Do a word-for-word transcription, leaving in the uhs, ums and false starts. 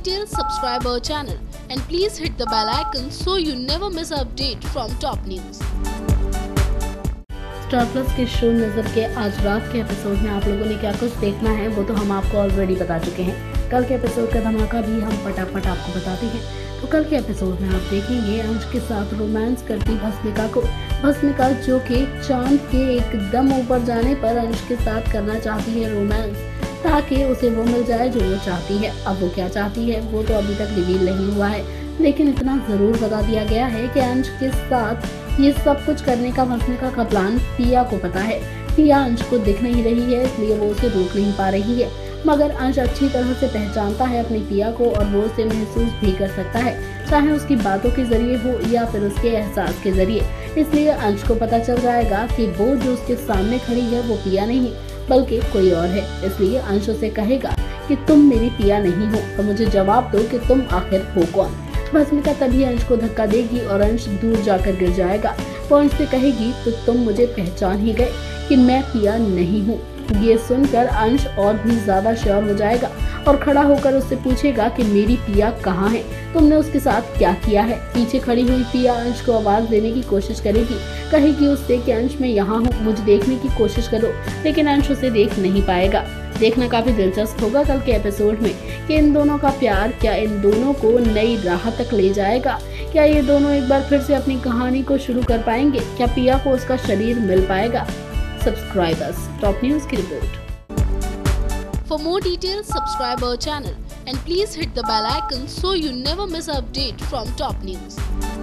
details, subscribe our channel and please hit the bell icon so you never miss an update from top news. Star Plus के show Nazar के आज रात के episode में आप लोगों ने क्या कुछ देखना है वो तो हम आपको ऑलरेडी बता चुके हैं। कल के एपिसोड का धमाका भी हम फटाफट आपको बताते हैं। तो कल के एपिसोड में आप देखेंगे अंश के साथ रोमांस करती भस्मिका को। भस्मिका जो कि चांद के एकदम ऊपर जाने पर अंश के साथ करना चाहती है रोमांस, ताकि उसे वो मिल जाए जो वो चाहती है। अब वो क्या चाहती है वो तो अभी तक रिवील नहीं हुआ है, लेकिन इतना जरूर बता दिया गया है कि अंश के साथ ये सब कुछ करने का भस्मिका का प्लान पिया को पता है। पिया अंश को दिख नहीं रही है, इसलिए वो उसे रोक नहीं पा रही है, मगर अंश अच्छी तरह से पहचानता है अपनी पिया को और वो उसे महसूस भी कर सकता है, चाहे उसकी बातों के जरिए हो या फिर उसके एहसास के जरिए। इसलिए अंश को पता चल जाएगा कि वो जो उसके सामने खड़ी है वो पिया नहीं बल्कि कोई और है। इसलिए अंश उसे कहेगा कि तुम मेरी पिया नहीं हो, तो मुझे जवाब दो कि तुम आखिर हो कौन। भस्मिका तभी अंश को धक्का देगी और अंश दूर जाकर गिर जाएगा। वो अंश से कहेगी तो तुम मुझे पहचान ही गए कि मैं पिया नहीं हूँ। ये सुनकर अंश और भी ज्यादा श्योर हो जाएगा और खड़ा होकर उससे पूछेगा कि मेरी पिया कहाँ है, तुमने उसके साथ क्या किया है। पीछे खड़ी हुई पिया अंश को आवाज देने की कोशिश करेगी, कहेगी उससे कि अंश मैं यहाँ हूँ, मुझे देखने की कोशिश करो, लेकिन अंश उसे देख नहीं पाएगा। देखना काफी दिलचस्प होगा कल के एपिसोड में कि इन दोनों का प्यार क्या इन दोनों को नई राह तक ले जाएगा। क्या ये दोनों एक बार फिर से अपनी कहानी को शुरू कर पाएंगे? क्या पिया को उसका शरीर मिल पाएगा? सब्सक्राइबर्स टॉप न्यूज की रिपोर्ट। For more details, subscribe our channel and please hit the bell icon so you never miss an update from top news.